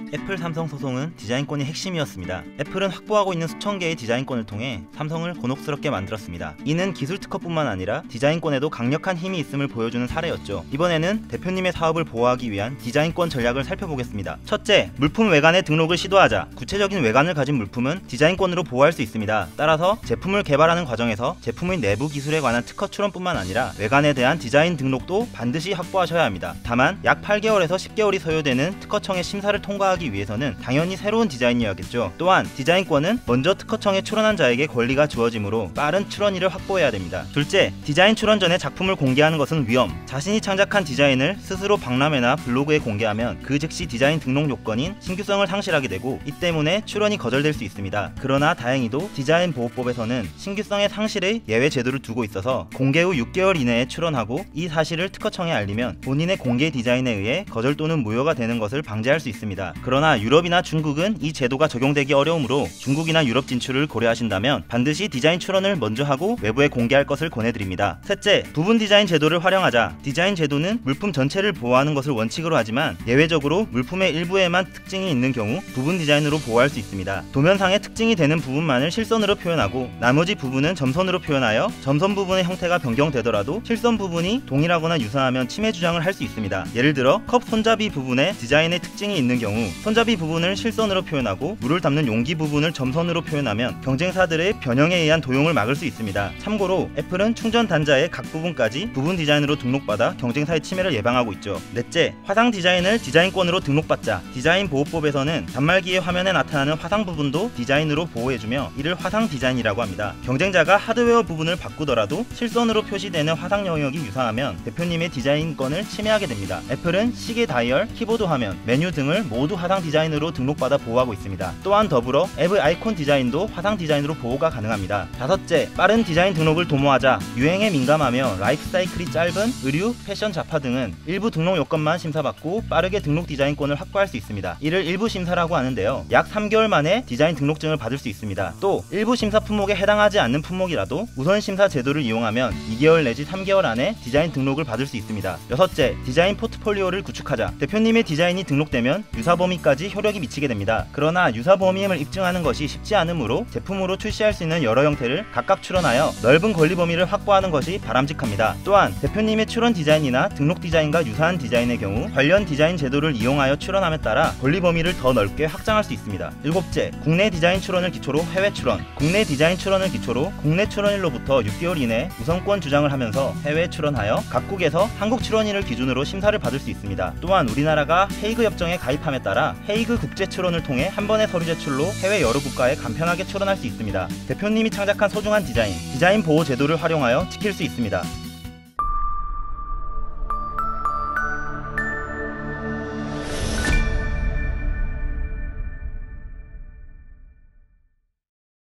애플 삼성 소송은 디자인권이 핵심이었습니다. 애플은 확보하고 있는 수천 개의 디자인권을 통해 삼성을 곤혹스럽게 만들었습니다. 이는 기술 특허뿐만 아니라 디자인권에도 강력한 힘이 있음을 보여주는 사례였죠. 이번에는 대표님의 사업을 보호하기 위한 디자인권 전략을 살펴보겠습니다. 첫째, 물품 외관의 등록을 시도하자. 구체적인 외관을 가진 물품은 디자인권으로 보호할 수 있습니다. 따라서 제품을 개발하는 과정에서 제품의 내부 기술에 관한 특허 출원뿐만 아니라 외관에 대한 디자인 등록도 반드시 확보하셔야 합니다. 다만 약 8개월에서 10개월이 소요되는 특허청의 심사를 통과하기 위해서는 당연히 새로운 디자인이어야겠죠. 또한 디자인권은 먼저 특허청에 출원한 자에게 권리가 주어지므로 빠른 출원일을 확보해야 됩니다. 둘째, 디자인 출원 전에 작품을 공개하는 것은 위험. 자신이 창작한 디자인을 스스로 박람회나 블로그에 공개하면 그 즉시 디자인 등록 요건인 신규성을 상실하게 되고 이 때문에 출원이 거절될 수 있습니다. 그러나 다행히도 디자인 보호법에서는 신규성의 상실의 예외 제도를 두고 있어서 공개 후 6개월 이내에 출원하고 이 사실을 특허청에 알리면 본인의 공개 디자인에 의해 거절 또는 무효가 되는 것을 방지할 수 있습니다. 그러나 유럽이나 중국은 이 제도가 적용되기 어려우므로 중국이나 유럽 진출을 고려하신다면 반드시 디자인 출원을 먼저 하고 외부에 공개할 것을 권해드립니다. 셋째, 부분 디자인 제도를 활용하자. 디자인 제도는 물품 전체를 보호하는 것을 원칙으로 하지만 예외적으로 물품의 일부에만 특징이 있는 경우 부분 디자인으로 보호할 수 있습니다. 도면상에 특징이 되는 부분만을 실선으로 표현하고 나머지 부분은 점선으로 표현하여 점선 부분의 형태가 변경되더라도 실선 부분이 동일하거나 유사하면 침해 주장을 할 수 있습니다. 예를 들어 컵 손잡이 부분에 디자인의 특징이 있는 경우 손잡이 부분을 실선으로 표현하고 물을 담는 용기 부분을 점선으로 표현하면 경쟁사들의 변형에 의한 도용을 막을 수 있습니다. 참고로 애플은 충전 단자의 각 부분까지 부분 디자인으로 등록받아 경쟁사의 침해를 예방하고 있죠. 넷째, 화상 디자인을 디자인권으로 등록받자. 디자인 보호법에서는 단말기의 화면에 나타나는 화상 부분도 디자인으로 보호해주며 이를 화상 디자인이라고 합니다. 경쟁자가 하드웨어 부분을 바꾸더라도 실선으로 표시되는 화상 영역이 유사하면 대표님의 디자인권을 침해하게 됩니다. 애플은 시계 다이얼, 키보드 화면, 메뉴 등을 모두 화상 디자인으로 등록받아 보호하고 있습니다. 또한 더불어 앱 아이콘 디자인도 화상 디자인으로 보호가 가능합니다. 다섯째, 빠른 디자인 등록을 도모하자. 유행에 민감하며 라이프 사이클이 짧은 의류, 패션 잡화 등은 일부 등록 요건만 심사받고 빠르게 등록 디자인권을 확보할 수 있습니다. 이를 일부 심사라고 하는데요. 약 3개월 만에 디자인 등록증을 받을 수 있습니다. 또 일부 심사 품목에 해당하지 않는 품목이라도 우선 심사 제도를 이용하면 2개월 내지 3개월 안에 디자인 등록을 받을 수 있습니다. 여섯째, 디자인 포트폴리오를 구축하자. 대표님의 디자인이 등록되면 유사범위까지 효력이 미치게 됩니다. 그러나 유사범위임을 입증하는 것이 쉽지 않으므로 제품으로 출시할 수 있는 여러 형태를 각각 출원하여 넓은 권리 범위를 확보하는 것이 바람직합니다. 또한 대표님의 출원 디자인이나 등록 디자인과 유사한 디자인의 경우 관련 디자인 제도를 이용하여 출원함에 따라 권리 범위를 더 넓게 확장할 수 있습니다. 일곱째, 국내 디자인 출원을 기초로 해외 출원. 국내 디자인 출원을 기초로 국내 출원일로부터 6개월 이내 우선권 주장을 하면서 해외 출원하여 각국에서 한국 출원일을 기준으로 심사를 받을 수 있습니다. 또한 우리나라가 헤이그 협정에 가입함에 따라 헤이그 국제 출원을 통해 한 번의 서류 제출로 해외 여러 국가에 간편하게 출원할 수 있습니다. 대표님이 창작한 소중한 디자인 보호 제도를 활용하여 지킬 수 있습니다.